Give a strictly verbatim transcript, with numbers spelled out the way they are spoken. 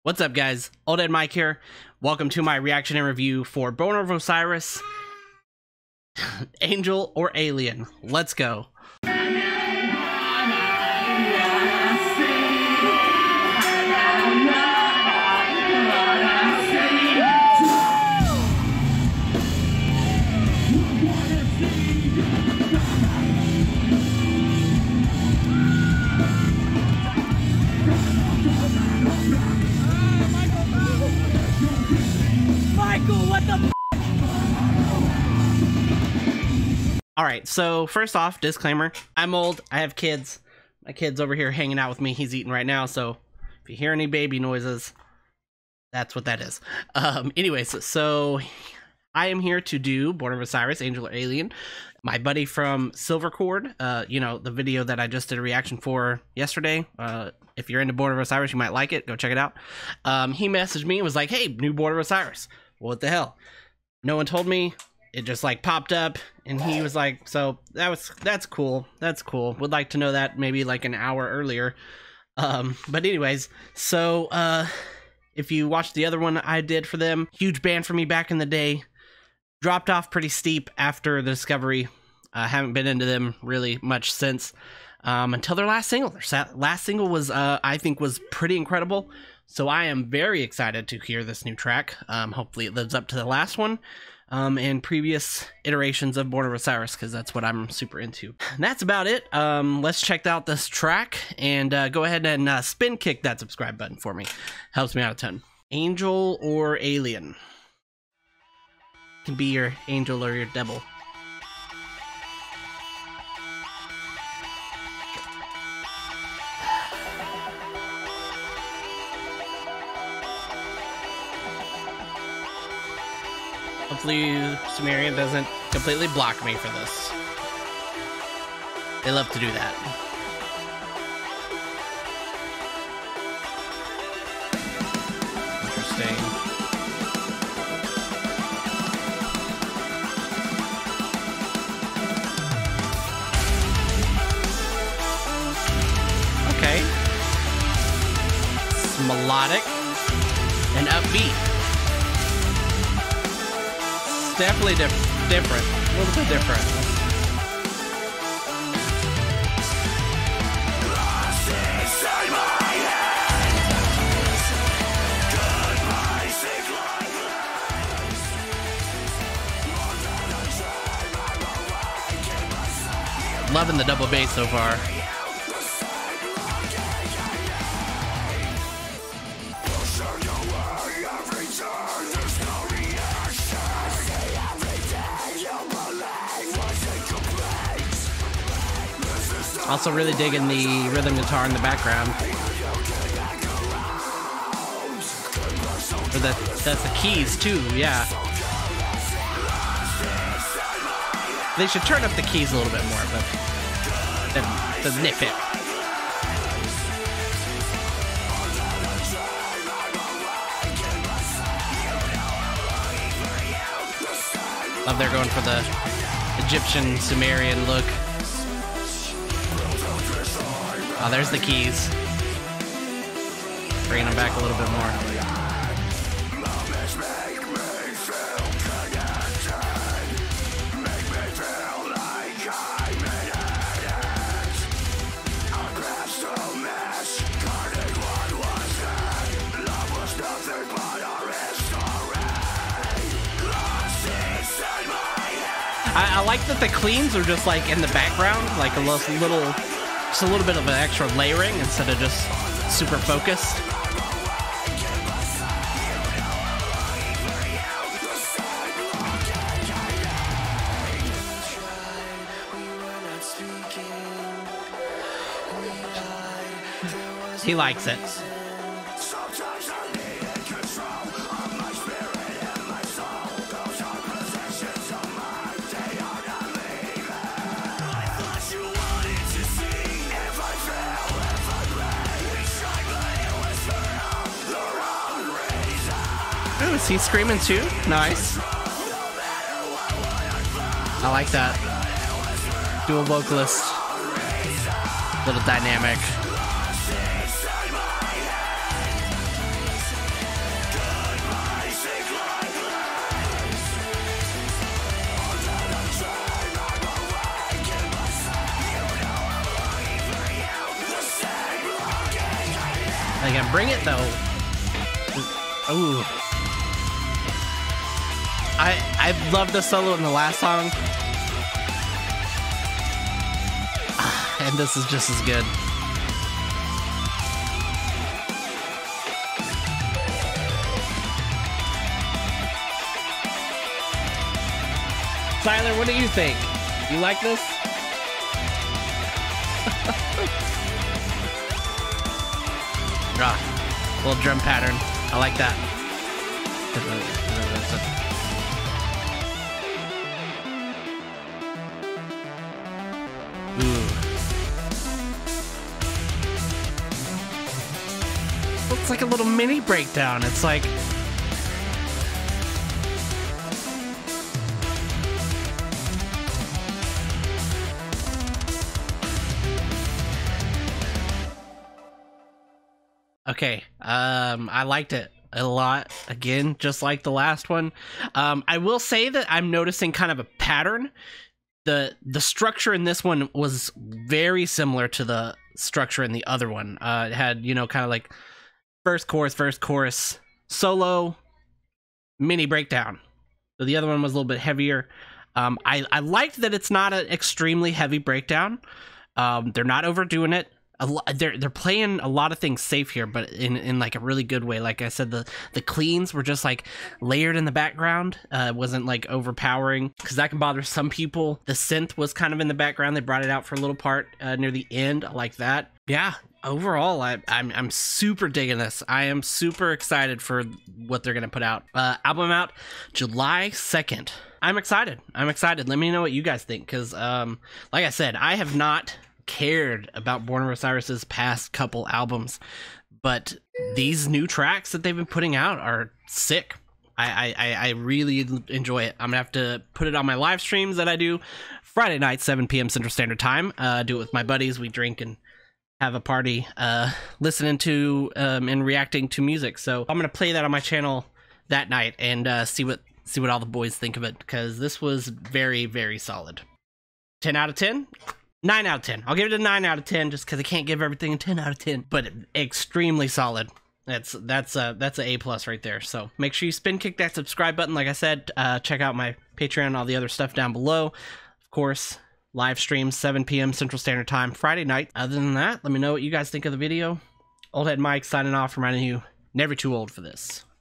What's up, guys? Old Ed Mike here. Welcome to my reaction and review for Born of Osiris, Angel or Alien. Let's go. What the f? Alright, so first off, disclaimer. I'm old. I have kids. My kid's over here hanging out with me. He's eating right now, so if you hear any baby noises, that's what that is. Um, anyways, so I am here to do Born of Osiris, Angel or Alien. My buddy from Silvercord, uh, you know, the video that I just did a reaction for yesterday. Uh, if you're into Born of Osiris, you might like it. Go check it out. Um, he messaged me and was like, hey, new Born of Osiris. What the hell? No one told me. It just like popped up and he was like, so that was that's cool. That's cool. Would like to know that maybe like an hour earlier. Um, but anyways, so uh, if you watched the other one I did for them, huge band for me back in the day. Dropped off pretty steep after the Discovery. I uh, haven't been into them really much since um, until their last single. Their last single was, uh, I think, was pretty incredible. So I am very excited to hear this new track. Um, hopefully it lives up to the last one um, and previous iterations of Born of Osiris, because that's what I'm super into. And that's about it. Um, let's check out this track and uh, go ahead and uh, spin kick that subscribe button for me. Helps me out a ton. Angel or Alien? Can be your angel or your devil. Hopefully Sumerian doesn't completely block me for this. They love to do that. Interesting. Okay. It's melodic and upbeat. Definitely diff different. A little bit different. Loving the double bass so far. Also really digging the rhythm guitar in the background. Or that, that's the keys too, yeah. They should turn up the keys a little bit more, but the, the nitpick. Love they're going for the Egyptian Sumerian look. Oh, there's the keys. Bringing them back a little bit more. I, I like that the cleans are just like in the background, like a little... Just a little bit of an extra layering instead of just super focused. He likes it. Oh, is he screaming too? Nice. I like that. Dual vocalist. Little dynamic. bring it though. Ooh. I I love the solo in the last song. And this is just as good. Tyler, what do you think? You like this? Ah, little drum pattern. I like that. Ooh. It's like a little mini breakdown. It's like okay, um, I liked it a lot. Again, just like the last one. Um, I will say that I'm noticing kind of a pattern. The the structure in this one was very similar to the structure in the other one. Uh, it had, you know, kind of like first chorus, first chorus, solo, mini breakdown. So the other one was a little bit heavier. Um, I, I liked that it's not an extremely heavy breakdown. Um, they're not overdoing it. A lo- they're they're playing a lot of things safe here, but in in like a really good way. Like I said, the the cleans were just like layered in the background. Uh, it wasn't like overpowering, because that can bother some people. The synth was kind of in the background. They brought it out for a little part uh, near the end. I like that. Yeah. Overall, I, I'm I'm super digging this. I am super excited for what they're gonna put out. Uh, album out July second. I'm excited. I'm excited. Let me know what you guys think, because um, like I said, I have not cared about Born of Osiris's past couple albums, but these new tracks that they've been putting out are sick. I, I, I really enjoy it. I'm gonna have to put it on my live streams that I do Friday night, seven p m Central Standard Time. Uh, do it with my buddies. We drink and have a party, uh, listening to um, and reacting to music. So I'm gonna play that on my channel that night and uh, see what see what all the boys think of it, because this was very, very solid. ten out of ten. nine out of ten. I'll give it a nine out of ten just because I can't give everything a ten out of ten, but extremely solid. That's that's a that's a A plus right there. So make sure you spin kick that subscribe button. Like I said, uh, check out my Patreon and all the other stuff down below. Of course, live streams seven p m Central Standard Time Friday night. Other than that, let me know what you guys think of the video. Old Head Mike signing off, reminding you, never too old for this.